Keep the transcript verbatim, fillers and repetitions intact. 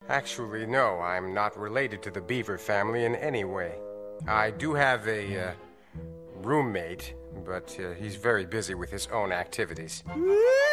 Actually, no, I'm not related to the beaver family in any way. I do have a uh, roommate, but uh, he's very busy with his own activities.